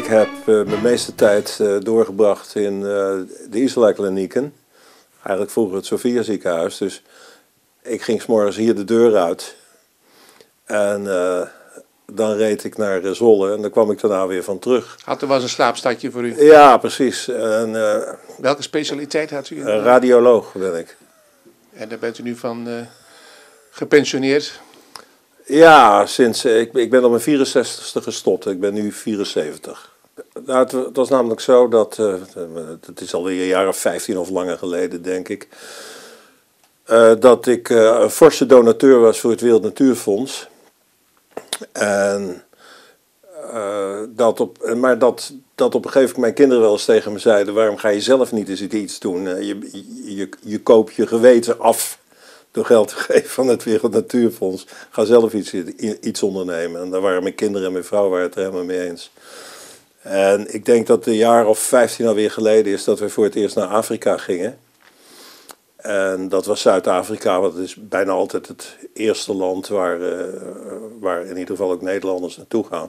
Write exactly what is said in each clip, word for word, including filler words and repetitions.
Ik heb uh, mijn meeste tijd uh, doorgebracht in uh, de Isola-klinieken. Eigenlijk vroeger het Sophia ziekenhuis. Dus ik ging 's morgens hier de deur uit. En uh, dan reed ik naar uh, Zwolle en dan kwam ik daarna weer van terug. Had er was een slaapstadje voor u? Ja, precies. En, uh, Welke specialiteit had u? Uh, radioloog ben ik. En daar bent u nu van uh, gepensioneerd? Ja, sinds, ik, ik ben op mijn vierenzestigste gestopt. Ik ben nu vierenzeventig. Nou, het, het was namelijk zo dat, uh, het is alweer een jaar of vijftien of langer geleden, denk ik, uh, dat ik uh, een forse donateur was voor het Wereld Natuurfonds. En, uh, dat op, maar dat, dat op een gegeven moment mijn kinderen wel eens tegen me zeiden: waarom ga je zelf niet eens iets doen? Uh, je, je, je koopt je geweten af door geld te geven van het Wereld Natuurfonds. Ga zelf iets, iets ondernemen. En daar waren mijn kinderen en mijn vrouw waren het er helemaal mee eens. En ik denk dat een jaar of vijftien alweer geleden is dat we voor het eerst naar Afrika gingen. En dat was Zuid-Afrika, want het is bijna altijd het eerste land waar, uh, waar in ieder geval ook Nederlanders naartoe gaan.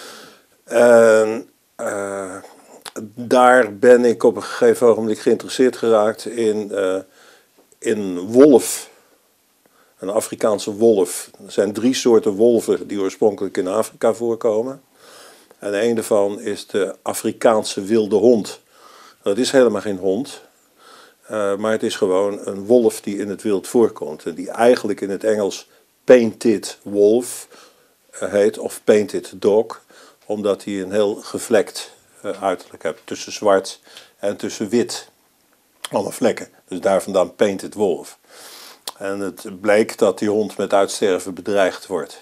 En uh, daar ben ik op een gegeven ogenblik geïnteresseerd geraakt in, uh, in wolf. Een Afrikaanse wolf. Er zijn drie soorten wolven die oorspronkelijk in Afrika voorkomen. En een daarvan is de Afrikaanse wilde hond. Dat is helemaal geen hond, uh, maar het is gewoon een wolf die in het wild voorkomt. En die eigenlijk in het Engels painted wolf uh, heet, of painted dog, omdat hij een heel gevlekt uh, uiterlijk heeft. Tussen zwart en tussen wit. Alle vlekken. Dus daar vandaan painted wolf. En het bleek dat die hond met uitsterven bedreigd wordt.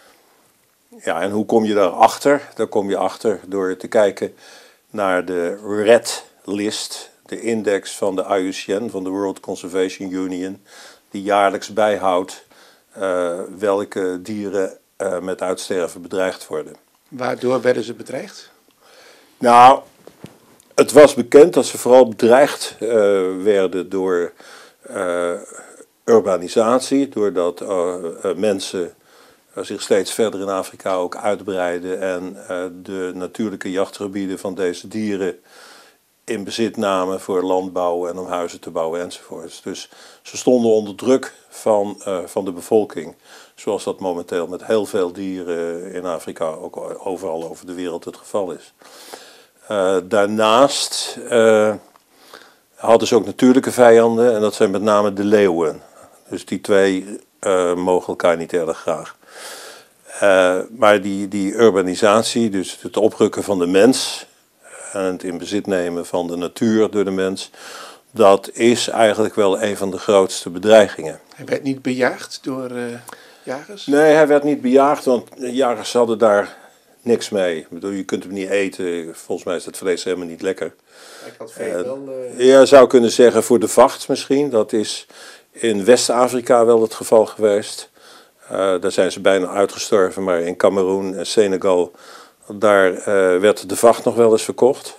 Ja, en hoe kom je daarachter? Daar kom je achter door te kijken naar de Red List, de index van de I U C N, van de World Conservation Union, die jaarlijks bijhoudt uh, welke dieren uh, met uitsterven bedreigd worden. Waardoor werden ze bedreigd? Nou, het was bekend dat ze vooral bedreigd uh, werden door uh, urbanisatie, doordat uh, uh, mensen zich steeds verder in Afrika ook uitbreiden en uh, de natuurlijke jachtgebieden van deze dieren in bezit namen voor landbouw en om huizen te bouwen enzovoorts. Dus ze stonden onder druk van, uh, van de bevolking, zoals dat momenteel met heel veel dieren in Afrika, ook overal over de wereld het geval is. Uh, daarnaast uh, hadden ze ook natuurlijke vijanden en dat zijn met name de leeuwen. Dus die twee uh, mogen elkaar niet erg graag. Uh, maar die, die urbanisatie, dus het oprukken van de mens en het in bezit nemen van de natuur door de mens, dat is eigenlijk wel een van de grootste bedreigingen. Hij werd niet bejaagd door uh, jagers? Nee, hij werd niet bejaagd, want jagers hadden daar niks mee. Ik bedoel, je kunt hem niet eten, volgens mij is het vlees helemaal niet lekker. Ik had veel uh, wel... Uh... Ja, zou kunnen zeggen voor de vacht misschien, dat is in West-Afrika wel het geval geweest. Uh, daar zijn ze bijna uitgestorven, maar in Cameroen en Senegal, daar uh, werd de vacht nog wel eens verkocht.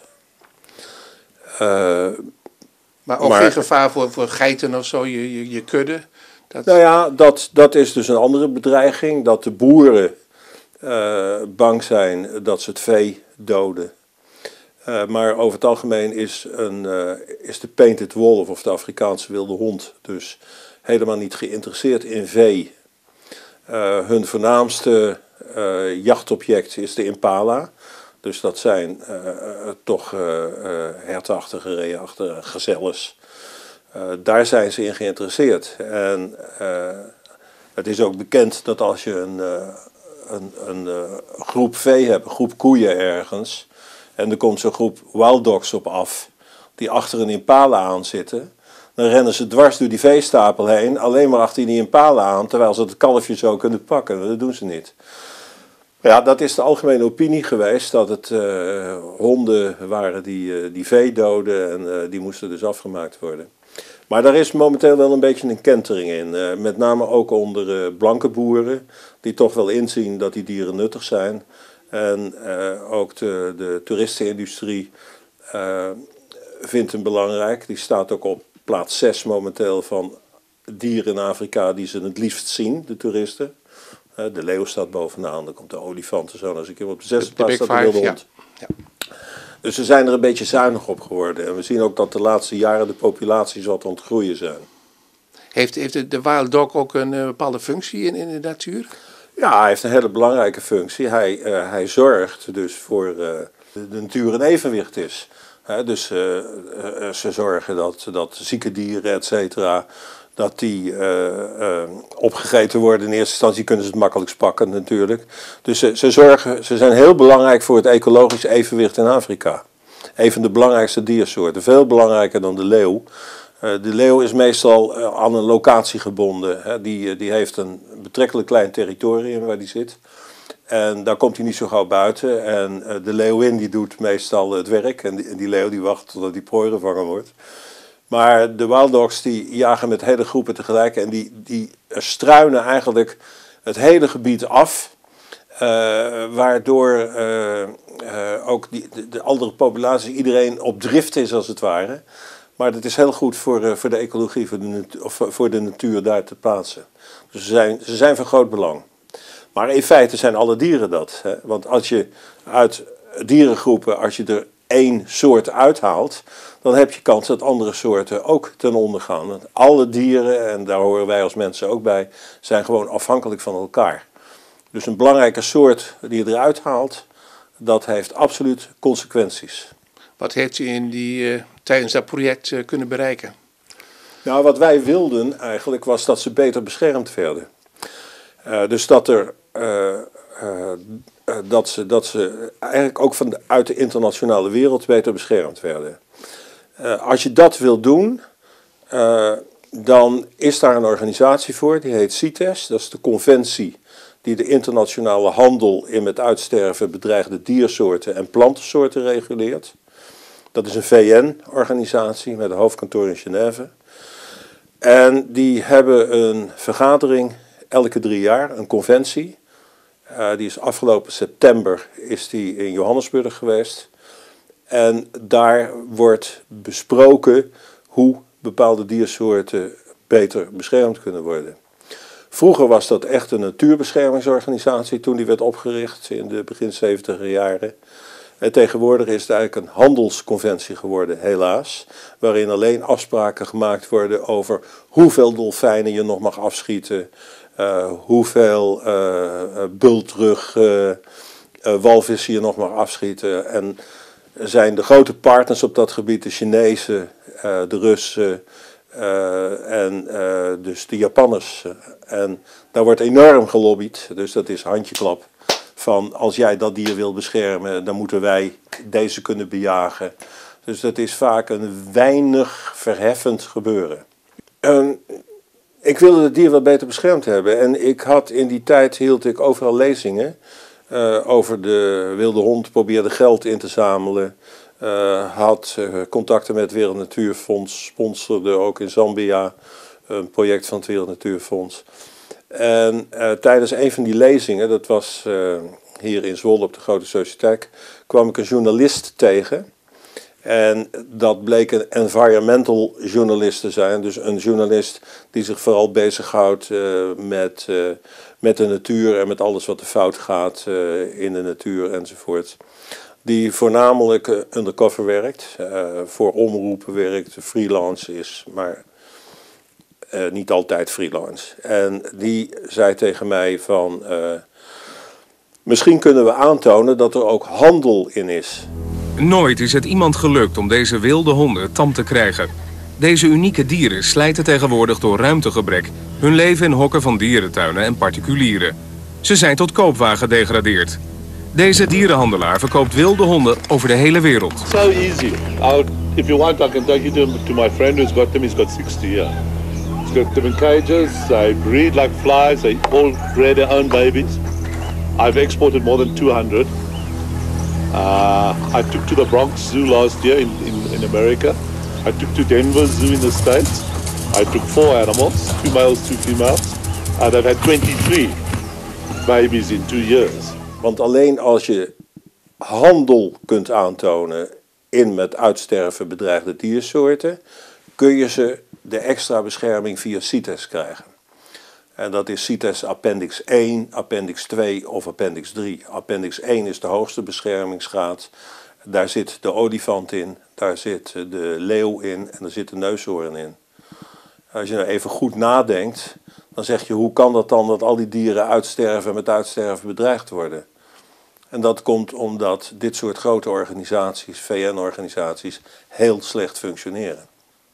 Uh, maar ook maar, geen gevaar voor, voor geiten of zo, je, je, je kudde? Dat... Nou ja, dat, dat is dus een andere bedreiging, dat de boeren uh, bang zijn dat ze het vee doden. Uh, maar over het algemeen is, een, uh, is de painted wolf of de Afrikaanse wilde hond dus helemaal niet geïnteresseerd in vee. Uh, hun voornaamste uh, jachtobject is de impala. Dus dat zijn uh, uh, toch uh, uh, hertachtige, reeachtige gezelles. Uh, daar zijn ze in geïnteresseerd. En uh, het is ook bekend dat als je een, uh, een, een uh, groep vee hebt, een groep koeien ergens, en er komt zo'n groep wild dogs op af, die achter een impala aan zitten, dan rennen ze dwars door die veestapel heen, alleen maar achter die impala aan, terwijl ze het kalfje zo kunnen pakken. Dat doen ze niet. Ja, dat is de algemene opinie geweest, dat het uh, honden waren die, uh, die vee doden en uh, die moesten dus afgemaakt worden. Maar daar is momenteel wel een beetje een kentering in. Uh, met name ook onder uh, blanke boeren, die toch wel inzien dat die dieren nuttig zijn. En uh, ook de, de toeristenindustrie uh, vindt hem belangrijk. Die staat ook op plaats zes momenteel van dieren in Afrika die ze het liefst zien, de toeristen. Uh, de leeuw staat bovenaan, dan komt de olifant en zo. Als ik op de zesde plaats staat de wilde hond. Ja. Ja. Dus ze zijn er een beetje zuinig op geworden. En we zien ook dat de laatste jaren de populaties wat aan het groeien zijn. Heeft, heeft de, de wild dog ook een uh, bepaalde functie in, in de natuur? Ja, hij heeft een hele belangrijke functie. Hij, uh, hij zorgt dus voor uh, de, de natuur in evenwicht is. He, dus uh, uh, ze zorgen dat, dat zieke dieren, et cetera, dat die uh, uh, opgegeten worden. In eerste instantie kunnen ze het makkelijkst pakken natuurlijk. Dus ze, ze, zorgen, ze zijn heel belangrijk voor het ecologisch evenwicht in Afrika. Een van de belangrijkste diersoorten, veel belangrijker dan de leeuw. Uh, de leeuw is meestal uh, aan een locatie gebonden. Hè. Die, die heeft een betrekkelijk klein territorium waar die zit. En daar komt hij niet zo gauw buiten. En uh, de leeuwin die doet meestal het werk. En die, en die leeuw die wacht totdat die prooi gevangen wordt. Maar de wild dogs die jagen met hele groepen tegelijk. En die, die struinen eigenlijk het hele gebied af. Uh, waardoor uh, uh, ook die, de, de andere populatie, iedereen op drift is als het ware. Maar dat is heel goed voor, uh, voor de ecologie, voor de, natuur, of voor de natuur daar te plaatsen. Dus ze zijn, ze zijn van groot belang. Maar in feite zijn alle dieren dat. Hè? Want als je uit dierengroepen, als je er één soort uithaalt, dan heb je kans dat andere soorten ook ten onder gaan. Want alle dieren, en daar horen wij als mensen ook bij, zijn gewoon afhankelijk van elkaar. Dus een belangrijke soort die je eruit haalt, dat heeft absoluut consequenties. Wat heeft u in die, uh, tijdens dat project uh, kunnen bereiken? Nou, wat wij wilden eigenlijk was dat ze beter beschermd werden. Uh, dus dat er uh, uh, uh, dat, ze, dat ze eigenlijk ook van de, uit de internationale wereld beter beschermd werden. Uh, als je dat wil doen, uh, dan is daar een organisatie voor, die heet CITES. Dat is de conventie die de internationale handel in met uitsterven bedreigde diersoorten en plantensoorten reguleert. Dat is een V N-organisatie met een hoofdkantoor in Genève. En die hebben een vergadering elke drie jaar, een conventie. Uh, die is afgelopen september is die in Johannesburg geweest. En daar wordt besproken hoe bepaalde diersoorten beter beschermd kunnen worden. Vroeger was dat echt een natuurbeschermingsorganisatie toen die werd opgericht in de begin zeventiger jaren. En tegenwoordig is het eigenlijk een handelsconventie geworden, helaas. Waarin alleen afspraken gemaakt worden over hoeveel dolfijnen je nog mag afschieten. Uh, hoeveel uh, bultrug uh, uh, walvissen je nog mag afschieten. En zijn de grote partners op dat gebied de Chinezen, uh, de Russen uh, en uh, dus de Japanners. En daar wordt enorm gelobbyd, dus dat is handjeklap. Van als jij dat dier wil beschermen, dan moeten wij deze kunnen bejagen. Dus dat is vaak een weinig verheffend gebeuren. Um, ik wilde het dier wel beter beschermd hebben. En ik had in die tijd, hield ik overal lezingen uh, over de wilde hond, probeerde geld in te zamelen. Uh, had uh, contacten met het Wereld Natuurfonds, sponsorde ook in Zambia een project van het Wereld Natuurfonds. En uh, tijdens een van die lezingen, dat was uh, hier in Zwolle op de Grote Sociëteit, kwam ik een journalist tegen. En dat bleek een environmental journalist te zijn. Dus een journalist die zich vooral bezighoudt uh, met, uh, met de natuur en met alles wat er fout gaat uh, in de natuur enzovoort. Die voornamelijk uh, undercover werkt, uh, voor omroepen werkt, freelance is, maar uh, niet altijd freelance. En die zei tegen mij van, uh, misschien kunnen we aantonen dat er ook handel in is. Nooit is het iemand gelukt om deze wilde honden tam te krijgen. Deze unieke dieren slijten tegenwoordig door ruimtegebrek hun leven in hokken van dierentuinen en particulieren. Ze zijn tot koopwaar gedegradeerd. Deze dierenhandelaar verkoopt wilde honden over de hele wereld. So easy. I'll, if you want, I can take you to, to my friend who's got them. He's got sixty here. He's got them in cages. They breed like flies. They all rear their own babies. I've exported more than two hundred. Uh, I took to the Bronx Zoo last year in, in, in America. I took to Denver Zoo in the States. I took four animals, two males, two females. And I've had twenty-three babies in two years. Want alleen als je handel kunt aantonen in met uitsterven bedreigde diersoorten, kun je ze de extra bescherming via CITES krijgen. En dat is CITES Appendix één, Appendix twee of Appendix drie. Appendix één is de hoogste beschermingsgraad. Daar zit de olifant in, daar zit de leeuw in en daar zit de neushoorn in. Als je nou even goed nadenkt, dan zeg je hoe kan dat dan dat al die dieren uitsterven en met uitsterven bedreigd worden? En dat komt omdat dit soort grote organisaties, V N-organisaties, heel slecht functioneren.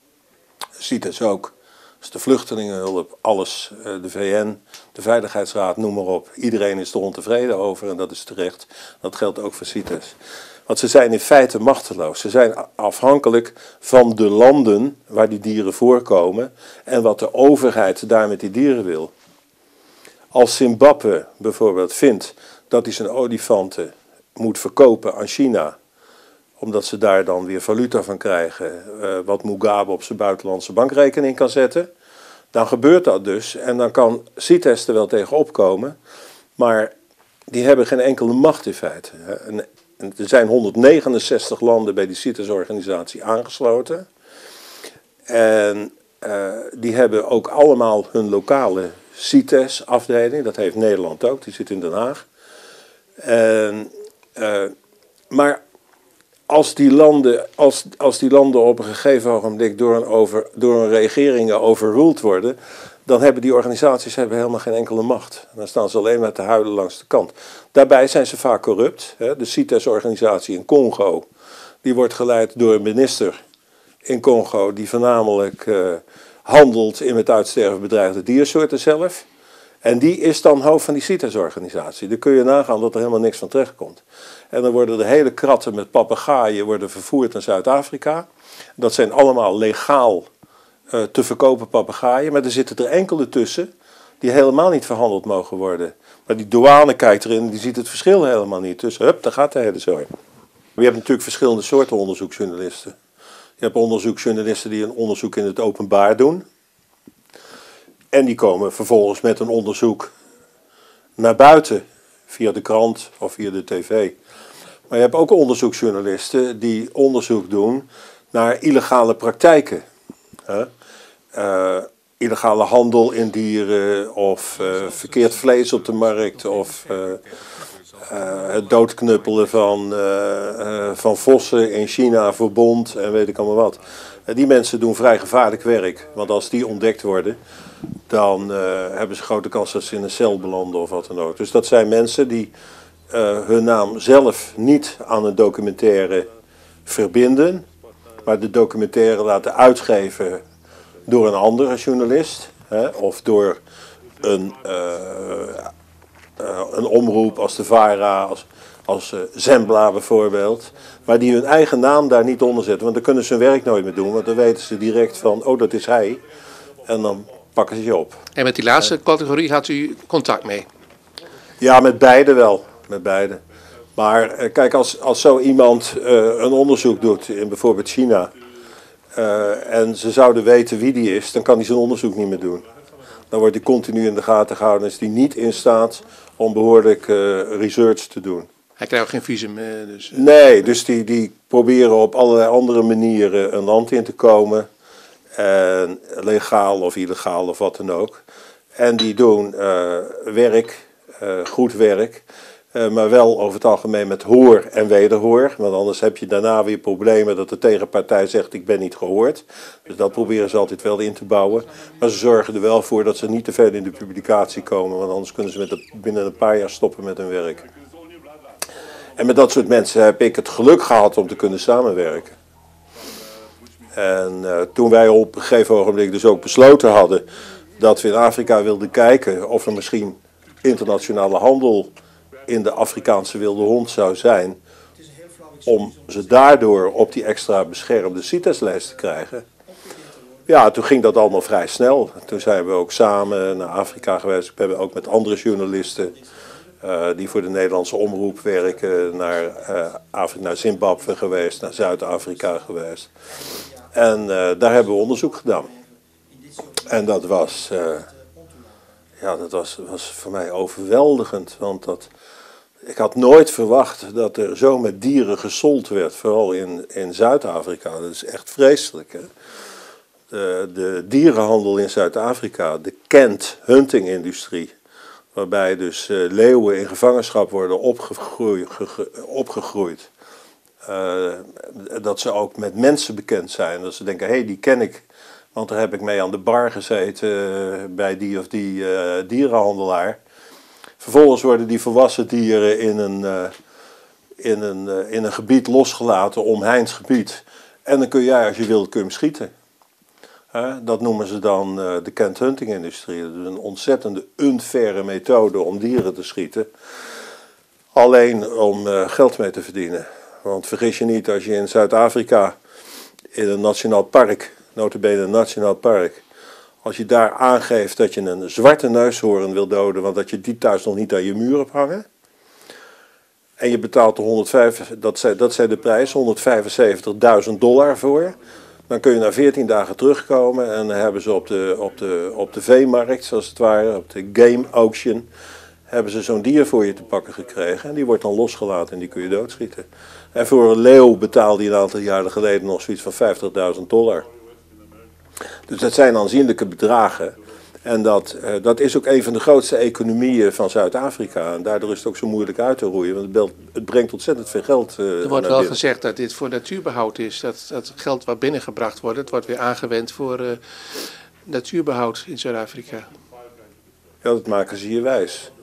CITES ook. Dus de vluchtelingenhulp, alles, de V N, de Veiligheidsraad, noem maar op. Iedereen is er ontevreden over en dat is terecht. Dat geldt ook voor CITES. Want ze zijn in feite machteloos. Ze zijn afhankelijk van de landen waar die dieren voorkomen en wat de overheid daar met die dieren wil. Als Zimbabwe bijvoorbeeld vindt dat hij zijn olifanten moet verkopen aan China, omdat ze daar dan weer valuta van krijgen, uh, wat Mugabe op zijn buitenlandse bankrekening kan zetten, dan gebeurt dat dus. En dan kan CITES er wel tegen opkomen, maar die hebben geen enkele macht in feite. En, en er zijn honderdnegenenzestig landen bij die CITES-organisatie aangesloten. En uh, die hebben ook allemaal hun lokale CITES-afdeling. Dat heeft Nederland ook, die zit in Den Haag. En, uh, maar als die, landen, als, als die landen op een gegeven ogenblik door een, over, door een regeringen overruled worden, dan hebben die organisaties hebben helemaal geen enkele macht. Dan staan ze alleen maar te huilen langs de kant. Daarbij zijn ze vaak corrupt. Hè. De CITES-organisatie in Congo, die wordt geleid door een minister in Congo die voornamelijk uh, handelt in met uitsterven bedreigde diersoorten zelf. En die is dan hoofd van die CITES-organisatie. Dan kun je nagaan dat er helemaal niks van terechtkomt. En dan worden de hele kratten met papegaaien worden vervoerd naar Zuid-Afrika. Dat zijn allemaal legaal uh, te verkopen papegaaien. Maar er zitten er enkele tussen die helemaal niet verhandeld mogen worden. Maar die douane kijkt erin en die ziet het verschil helemaal niet. Dus hup, daar gaat de hele zooi. Je hebt natuurlijk verschillende soorten onderzoeksjournalisten. Je hebt onderzoeksjournalisten die een onderzoek in het openbaar doen. En die komen vervolgens met een onderzoek naar buiten, via de krant of via de tv. Maar je hebt ook onderzoeksjournalisten die onderzoek doen naar illegale praktijken. Hè? Uh, illegale handel in dieren of uh, verkeerd vlees op de markt of uh, uh, het doodknuppelen van, uh, uh, van vossen in China voor bont en weet ik allemaal wat. Uh, die mensen doen vrij gevaarlijk werk, want als die ontdekt worden, dan uh, hebben ze grote kans dat ze in een cel belanden of wat dan ook. Dus dat zijn mensen die uh, hun naam zelf niet aan een documentaire verbinden, maar de documentaire laten uitgeven door een andere journalist, hè, of door een, uh, uh, een omroep als de VARA, als, als uh, Zembla bijvoorbeeld, maar die hun eigen naam daar niet onder zetten, want dan kunnen ze hun werk nooit meer doen, want dan weten ze direct van, oh dat is hij, en dan pakken ze je op. En met die laatste categorie had u contact mee? Ja, met beide wel, met beide. Maar uh, kijk, als, als zo iemand uh, een onderzoek doet in bijvoorbeeld China, Uh, en ze zouden weten wie die is, dan kan hij zijn onderzoek niet meer doen. Dan wordt hij continu in de gaten gehouden en is hij niet in staat om behoorlijk uh, research te doen. Hij krijgt ook geen visum. Uh, dus, uh... Nee, dus die, die proberen op allerlei andere manieren een land in te komen. En legaal of illegaal of wat dan ook. En die doen uh, werk, uh, goed werk. Uh, maar wel over het algemeen met hoor en wederhoor. Want anders heb je daarna weer problemen dat de tegenpartij zegt ik ben niet gehoord. Dus dat proberen ze altijd wel in te bouwen. Maar ze zorgen er wel voor dat ze niet te ver in de publicatie komen. Want anders kunnen ze met de, binnen een paar jaar stoppen met hun werk. En met dat soort mensen heb ik het geluk gehad om te kunnen samenwerken. En uh, toen wij op een gegeven ogenblik dus ook besloten hadden dat we in Afrika wilden kijken of er misschien internationale handel in de Afrikaanse wilde hond zou zijn, om ze daardoor op die extra beschermde CITES-lijst te krijgen. Ja, toen ging dat allemaal vrij snel. Toen zijn we ook samen naar Afrika geweest. We hebben ook met andere journalisten uh, die voor de Nederlandse omroep werken, naar, uh, Afrika, naar Zimbabwe geweest, naar Zuid-Afrika geweest. En uh, daar hebben we onderzoek gedaan. En dat was, uh, ja, dat was, was voor mij overweldigend, want dat, ik had nooit verwacht dat er zo met dieren gesold werd, vooral in, in Zuid-Afrika. Dat is echt vreselijk, hè? De, de dierenhandel in Zuid-Afrika, de canned hunting industrie, waarbij dus uh, leeuwen in gevangenschap worden opgegroeid, ge, opgegroeid Uh, dat ze ook met mensen bekend zijn. Dat ze denken, hé, hey, die ken ik. Want daar heb ik mee aan de bar gezeten uh, bij die of die uh, dierenhandelaar. Vervolgens worden die volwassen dieren in een, uh, in een, uh, in een gebied losgelaten, omheind gebied. En dan kun jij, als je wilt, kun je hem schieten. Uh, dat noemen ze dan uh, de canned hunting industrie. Dat is een ontzettende unfaire methode om dieren te schieten. Alleen om uh, geld mee te verdienen. Want vergis je niet, als je in Zuid-Afrika in een nationaal park, nota bene een nationaal park, als je daar aangeeft dat je een zwarte neushoorn wil doden, want dat je die thuis nog niet aan je muur hebt hangen, en je betaalt er honderdvijf, dat zijn, dat zijn de prijs, honderdvijfenzeventigduizend dollar voor, dan kun je na veertien dagen terugkomen en dan hebben ze op de, op de, op de veemarkt, zoals het ware, op de game auction, hebben ze zo'n dier voor je te pakken gekregen. En die wordt dan losgelaten en die kun je doodschieten. En voor een leeuw betaalde je een aantal jaren geleden nog zoiets van vijftigduizend dollar. Dus dat zijn aanzienlijke bedragen. En dat, uh, dat is ook een van de grootste economieën van Zuid-Afrika. En daardoor is het ook zo moeilijk uit te roeien. Want het, belt, het brengt ontzettend veel geld uh, Er wordt wel binnen. gezegd dat dit voor natuurbehoud is. Dat, dat geld wat binnengebracht wordt, het wordt weer aangewend voor uh, natuurbehoud in Zuid-Afrika. Ja, dat maken ze hier wijs.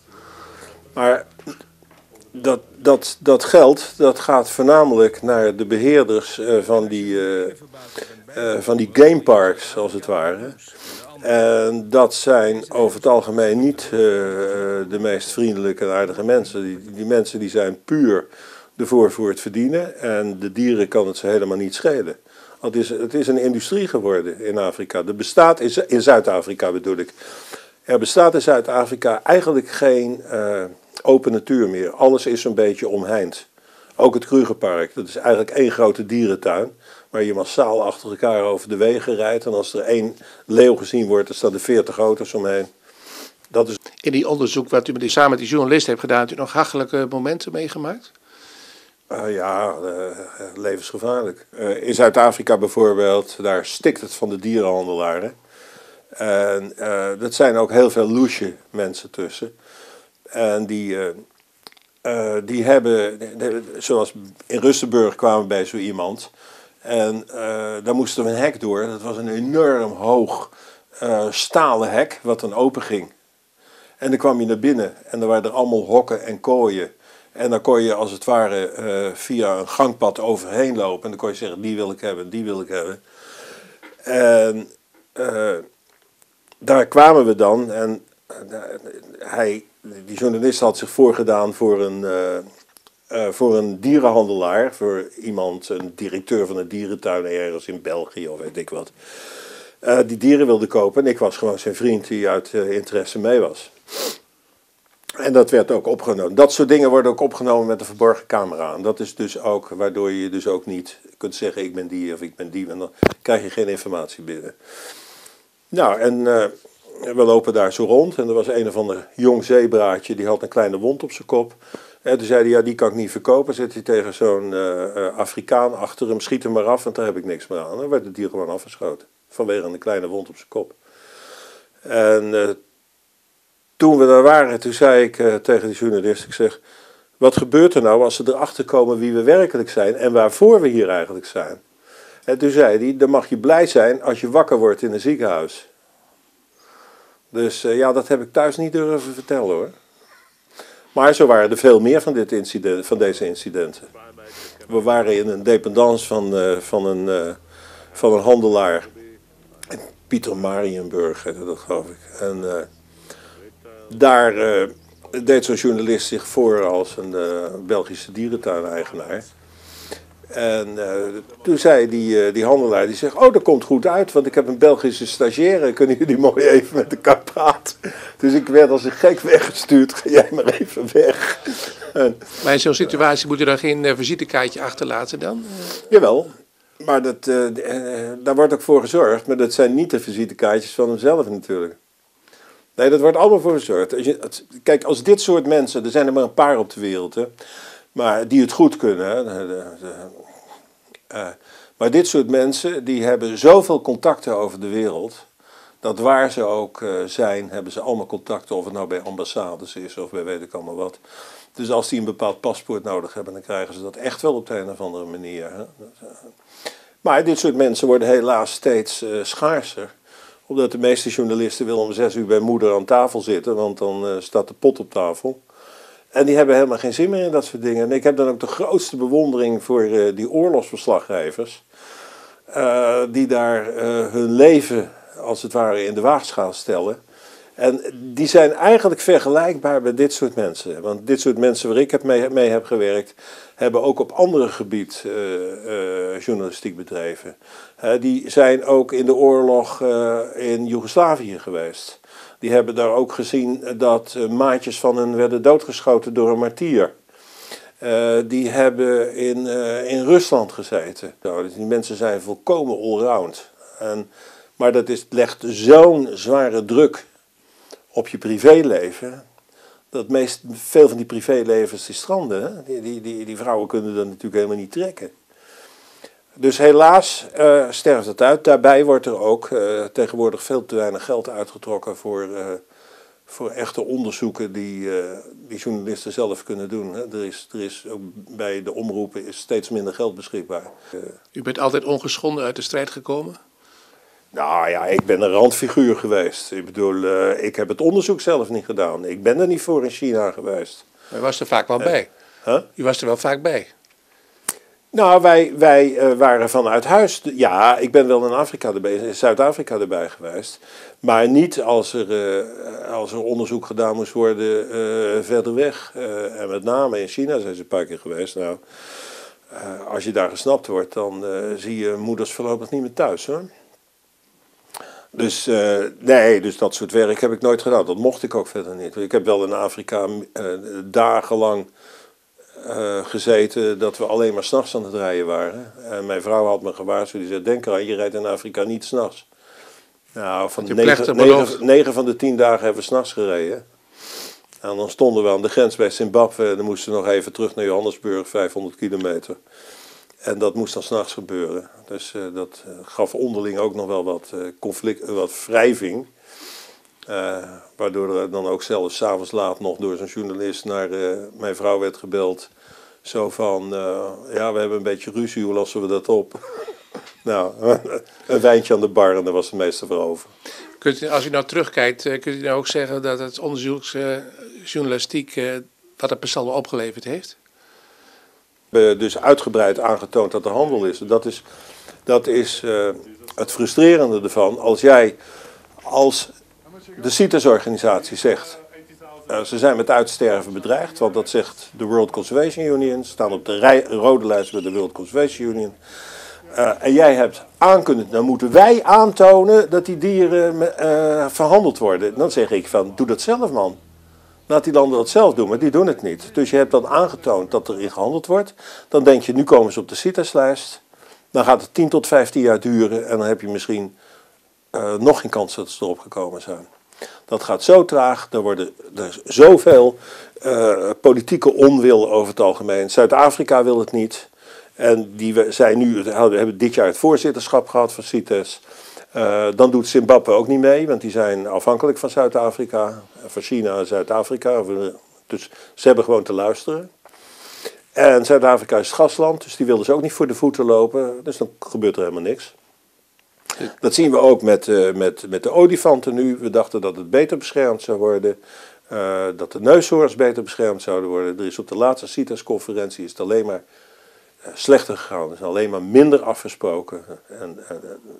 Maar dat, dat, dat geld, dat gaat voornamelijk naar de beheerders uh, van, die, uh, uh, van die gameparks, als het ware. En dat zijn over het algemeen niet uh, de meest vriendelijke en aardige mensen. Die, die mensen die zijn puur ervoor voor het verdienen. En de dieren kan het ze helemaal niet schelen. Het is, het is een industrie geworden in Afrika. Er bestaat in, in Zuid-Afrika bedoel ik. Er bestaat in Zuid-Afrika eigenlijk geen uh, open natuur meer. Alles is een beetje omheind. Ook het Krugerpark. Dat is eigenlijk één grote dierentuin. Waar je massaal achter elkaar over de wegen rijdt. En als er één leeuw gezien wordt, dan staan er veertig auto's omheen. Dat is... In die onderzoek wat u met die, samen met die journalist heeft gedaan, heeft u nog hachelijke momenten meegemaakt? Uh, ja, uh, levensgevaarlijk. Uh, in Zuid-Afrika bijvoorbeeld, daar stikt het van de dierenhandelaren. En uh, dat zijn ook heel veel loesje mensen tussen. En die, uh, uh, die hebben, de, zoals in Rustenburg kwamen we bij zo iemand. En uh, daar moesten we een hek door. Dat was een enorm hoog uh, stalen hek, wat dan open ging. En dan kwam je naar binnen en dan waren er allemaal hokken en kooien. En dan kon je als het ware uh, via een gangpad overheen lopen. En dan kon je zeggen, die wil ik hebben, die wil ik hebben. En uh, daar kwamen we dan. En uh, hij, die journalist had zich voorgedaan voor een, uh, uh, voor een dierenhandelaar. Voor iemand, een directeur van een dierentuin ergens in België of weet ik wat. Uh, die dieren wilde kopen. En ik was gewoon zijn vriend die uit uh, interesse mee was. En dat werd ook opgenomen. Dat soort dingen worden ook opgenomen met een verborgen camera. En dat is dus ook waardoor je dus ook niet kunt zeggen ik ben die of ik ben die. En dan krijg je geen informatie binnen. Nou, en uh, we lopen daar zo rond. En er was een of ander jong zeebraadje. Die had een kleine wond op zijn kop. En toen zei hij, ja die kan ik niet verkopen. Zet hij tegen zo'n uh, uh, Afrikaan achter hem. Schiet hem maar af, want daar heb ik niks meer aan. Dan werd het dier gewoon afgeschoten. Vanwege een kleine wond op zijn kop. En... Uh, Toen we daar waren, toen zei ik uh, tegen de journalist, ik zeg, wat gebeurt er nou als ze erachter komen wie we werkelijk zijn en waarvoor we hier eigenlijk zijn? En toen zei hij, dan mag je blij zijn als je wakker wordt in een ziekenhuis. Dus uh, ja, dat heb ik thuis niet durven vertellen hoor. Maar zo waren er veel meer van, dit incident, van deze incidenten. We waren in een dependance van, uh, van, een, uh, van een handelaar, Pieter Marienburg, dat geloof ik. En... Uh, Daar uh, deed zo'n journalist zich voor als een uh, Belgische dierentuineigenaar. En uh, toen zei die, uh, die handelaar, die zegt, oh dat komt goed uit, want ik heb een Belgische stagiaire, kunnen jullie mooi even met elkaar praten? Dus ik werd als een gek weggestuurd, ga jij maar even weg. En, maar in zo'n situatie moet je dan geen uh, visitekaartje achterlaten dan? Jawel, maar dat, uh, uh, daar wordt ook voor gezorgd, maar dat zijn niet de visitekaartjes van hemzelf natuurlijk. Nee, dat wordt allemaal voor gezorgd. Kijk, als dit soort mensen, er zijn er maar een paar op de wereld, hè, maar die het goed kunnen. Hè, de, de, de, uh, maar dit soort mensen, die hebben zoveel contacten over de wereld, dat waar ze ook uh, zijn, hebben ze allemaal contacten, of het nou bij ambassades is of bij weet ik allemaal wat. Dus als die een bepaald paspoort nodig hebben, dan krijgen ze dat echt wel op de een of andere manier. Hè? Maar dit soort mensen worden helaas steeds uh, schaarser. Omdat de meeste journalisten willen om zes uur bij moeder aan tafel zitten, want dan uh, staat de pot op tafel. En die hebben helemaal geen zin meer in dat soort dingen. En ik heb dan ook de grootste bewondering voor uh, die oorlogsverslaggevers. Uh, die daar uh, hun leven, als het ware, in de waagschaal stellen. En die zijn eigenlijk vergelijkbaar met dit soort mensen. Want dit soort mensen waar ik heb mee, mee heb gewerkt, hebben ook op andere gebied uh, uh, journalistiek bedreven. Uh, die zijn ook in de oorlog uh, in Joegoslavië geweest. Die hebben daar ook gezien dat uh, maatjes van hen werden doodgeschoten door een martier. Uh, die hebben in, uh, in Rusland gezeten. Nou, dus die mensen zijn volkomen allround. En, maar dat is, legt zo'n zware druk op je privéleven, dat meest, veel van die privélevens die stranden. Hè? Die, die, die, die vrouwen kunnen dat natuurlijk helemaal niet trekken. Dus helaas uh, sterft het uit. Daarbij wordt er ook uh, tegenwoordig veel te weinig geld uitgetrokken voor, uh, voor echte onderzoeken die, uh, die journalisten zelf kunnen doen. Hè? Er is, er is ook bij de omroepen is steeds minder geld beschikbaar. Uh, U bent altijd ongeschonden uit de strijd gekomen? Nou ja, ik ben een randfiguur geweest. Ik bedoel, uh, ik heb het onderzoek zelf niet gedaan. Ik ben er niet voor in China geweest. Maar u was er vaak wel uh, bij. Huh? U was er wel vaak bij. Nou, wij, wij uh, waren vanuit huis. Ja, ik ben wel in Afrika erbij, in Zuid-Afrika erbij geweest. Maar niet als er, uh, als er onderzoek gedaan moest worden uh, verder weg. Uh, en met name in China zijn ze een paar keer geweest. Nou, uh, als je daar gesnapt wordt, dan uh, zie je moeders voorlopig niet meer thuis, hoor. Dus uh, nee, dus dat soort werk heb ik nooit gedaan. Dat mocht ik ook verder niet. Ik heb wel in Afrika uh, dagenlang uh, gezeten dat we alleen maar 's nachts aan het rijden waren. En mijn vrouw had me gewaarschuwd. Die zei, denk eraan, je rijdt in Afrika niet 's nachts. Nou, van negen, negen, negen van de tien dagen hebben we 's nachts gereden. En dan stonden we aan de grens bij Zimbabwe. En dan moesten we nog even terug naar Johannesburg, vijfhonderd kilometer. En dat moest dan 's nachts gebeuren. Dus uh, dat uh, gaf onderling ook nog wel wat uh, conflict, uh, wat wrijving. Uh, waardoor er dan ook zelfs 's avonds laat nog door zo'n journalist naar uh, mijn vrouw werd gebeld. Zo van, uh, ja, we hebben een beetje ruzie, hoe lossen we dat op? Nou, een wijntje aan de bar en daar was het meeste voor over. Kunt u, als u nou terugkijkt, kunt u nou ook zeggen dat het onderzoeksjournalistiek uh, wat het per saldo opgeleverd heeft? We hebben dus uitgebreid aangetoond dat er handel is. Dat is, dat is uh, het frustrerende ervan. Als jij als de CITES-organisatie zegt, uh, ze zijn met uitsterven bedreigd, want dat zegt de World Conservation Union, staan op de rij, rode lijst bij de World Conservation Union. Uh, en jij hebt aankundigd, dan moeten wij aantonen dat die dieren uh, verhandeld worden. Dan zeg ik van, doe dat zelf, man. Laat die landen dat zelf doen, maar die doen het niet. Dus je hebt dan aangetoond dat er in gehandeld wordt. Dan denk je, nu komen ze op de CITES-lijst. Dan gaat het tien tot vijftien jaar duren en dan heb je misschien uh, nog geen kans dat ze erop gekomen zijn. Dat gaat zo traag, er worden er zoveel uh, politieke onwil over het algemeen. Zuid-Afrika wil het niet. En die zijn nu, hebben dit jaar het voorzitterschap gehad van CITES. Uh, dan doet Zimbabwe ook niet mee, want die zijn afhankelijk van Zuid-Afrika, van China en Zuid-Afrika. Dus ze hebben gewoon te luisteren. En Zuid-Afrika is het gastland, dus die wilden ze ook niet voor de voeten lopen. Dus dan gebeurt er helemaal niks. Dat zien we ook met, uh, met, met de olifanten nu. We dachten dat het beter beschermd zou worden. Uh, dat de neushoorns beter beschermd zouden worden. Er is op de laatste CITES-conferentie is het alleen maar uh, slechter gegaan. Er is alleen maar minder afgesproken. En, uh,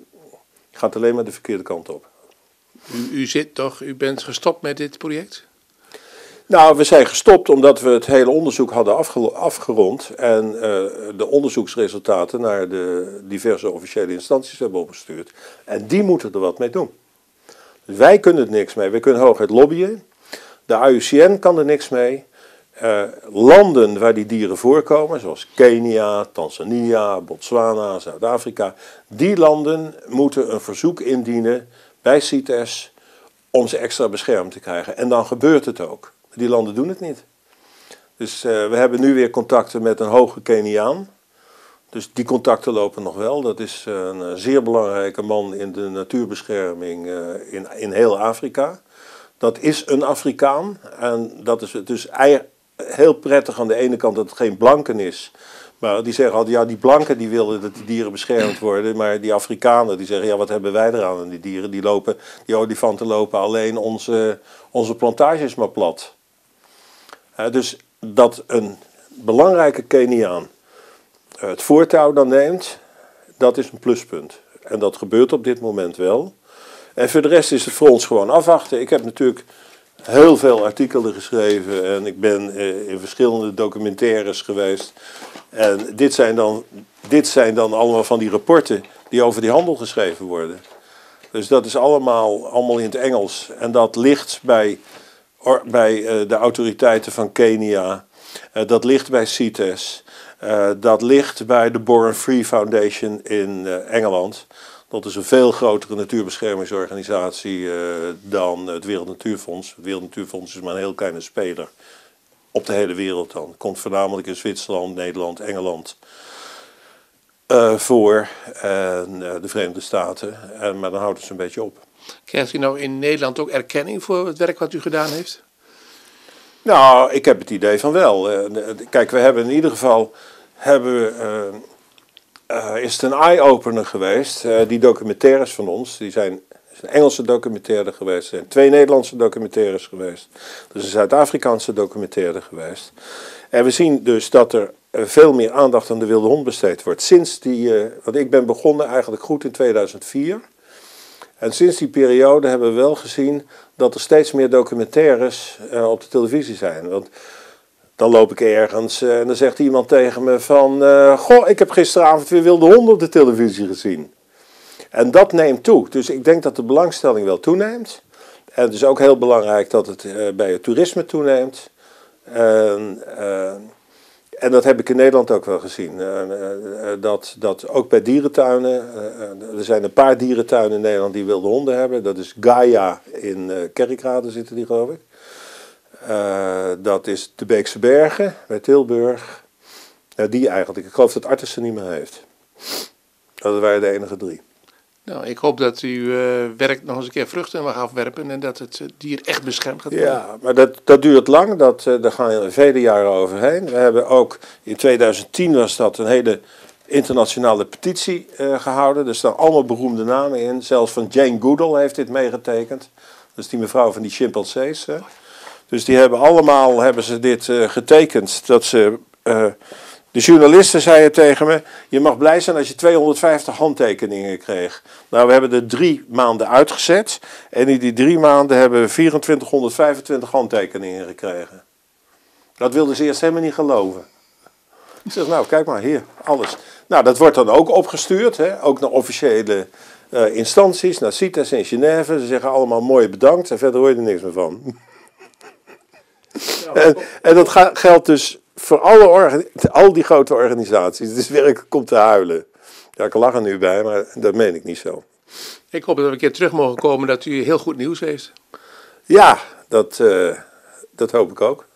gaat alleen maar de verkeerde kant op. U, u zit toch, u bent gestopt met dit project? Nou, we zijn gestopt omdat we het hele onderzoek hadden afge, afgerond en uh, de onderzoeksresultaten naar de diverse officiële instanties hebben opgestuurd. En die moeten er wat mee doen. Dus wij kunnen er niks mee. We kunnen hooguit lobbyen. De I U C N kan er niks mee. Uh, landen waar die dieren voorkomen, zoals Kenia, Tanzania, Botswana, Zuid-Afrika, die landen moeten een verzoek indienen bij CITES om ze extra beschermd te krijgen. En dan gebeurt het ook. Die landen doen het niet. Dus uh, we hebben nu weer contacten met een hoge Keniaan. Dus die contacten lopen nog wel. Dat is een zeer belangrijke man in de natuurbescherming uh, in, in heel Afrika. Dat is een Afrikaan. En dat is dus heel prettig aan de ene kant dat het geen blanken is. Maar die zeggen altijd, ja, die blanken die willen dat die dieren beschermd worden. Maar die Afrikanen die zeggen, ja, wat hebben wij eraan aan die dieren? Die, lopen, die olifanten lopen alleen onze, onze plantages maar plat. Uh, dus dat een belangrijke Keniaan het voortouw dan neemt, dat is een pluspunt. En dat gebeurt op dit moment wel. En voor de rest is het voor ons gewoon afwachten. Ik heb natuurlijk heel veel artikelen geschreven en ik ben in verschillende documentaires geweest. En dit zijn dan, dit zijn dan allemaal van die rapporten die over die handel geschreven worden. Dus dat is allemaal, allemaal in het Engels. En dat ligt bij, bij de autoriteiten van Kenia. Dat ligt bij CITES. Uh, dat ligt bij de Born Free Foundation in uh, Engeland. Dat is een veel grotere natuurbeschermingsorganisatie uh, dan het Wereld Natuurfonds. Het Wereld Natuurfonds is maar een heel kleine speler op de hele wereld dan. Het komt voornamelijk in Zwitserland, Nederland, Engeland uh, voor en uh, de Verenigde Staten. En, maar dan houdt het een beetje op. Krijgt u nou in Nederland ook erkenning voor het werk wat u gedaan heeft? Nou, ik heb het idee van wel. Kijk, we hebben in ieder geval, hebben we, uh, uh, is het een eye-opener geweest. Uh, die documentaires van ons, die zijn, is een Engelse documentaire geweest. Er zijn twee Nederlandse documentaires geweest. Er is een Zuid-Afrikaanse documentaire geweest. En we zien dus dat er veel meer aandacht aan de wilde hond besteed wordt. Sinds die, uh, want ik ben begonnen eigenlijk goed in tweeduizend vier. En sinds die periode hebben we wel gezien dat er steeds meer documentaires uh, op de televisie zijn. Want dan loop ik ergens uh, en dan zegt iemand tegen me van... Uh, goh, ik heb gisteravond weer wilde honden op de televisie gezien. En dat neemt toe. Dus ik denk dat de belangstelling wel toeneemt. En het is ook heel belangrijk dat het uh, bij het toerisme toeneemt. En... Uh, En dat heb ik in Nederland ook wel gezien. Uh, uh, dat, dat ook bij dierentuinen, uh, er zijn een paar dierentuinen in Nederland die wilde honden hebben. Dat is Gaia in uh, Kerkrade zitten die, geloof ik. Uh, dat is de Beekse Bergen bij Tilburg. Uh, die eigenlijk, ik geloof dat Artis ze niet meer heeft. Dat waren de enige drie. Nou, ik hoop dat u uh, werk nog eens een keer vruchten mag afwerpen en dat het dier echt beschermd gaat worden. Ja, maar dat, dat duurt lang, dat, uh, daar gaan vele jaren overheen. We hebben ook, in tweeduizend tien was dat een hele internationale petitie uh, gehouden. Er staan allemaal beroemde namen in, zelfs van Jane Goodall heeft dit meegetekend. Dat is die mevrouw van die chimpansees. Hè. Dus die hebben allemaal hebben ze dit uh, getekend, dat ze... Uh, De journalisten zeiden tegen me, je mag blij zijn als je tweehonderdvijftig handtekeningen kreeg. Nou, we hebben er drie maanden uitgezet en in die drie maanden hebben we vierentwintighonderdvijfentwintig handtekeningen gekregen. Dat wilden ze eerst helemaal niet geloven. Ik zeg, nou, kijk maar, hier, alles. Nou, dat wordt dan ook opgestuurd, hè, ook naar officiële uh, instanties, naar CITES in Genève. Ze zeggen allemaal mooi bedankt en verder hoor je er niks meer van. Ja, en, en dat ga, geldt dus... Voor alle organi- al die grote organisaties. Het is werkelijk om te huilen. Ja, ik lach er nu bij, maar dat meen ik niet zo. Ik hoop dat we een keer terug mogen komen dat u heel goed nieuws heeft. Ja, dat, uh, dat hoop ik ook.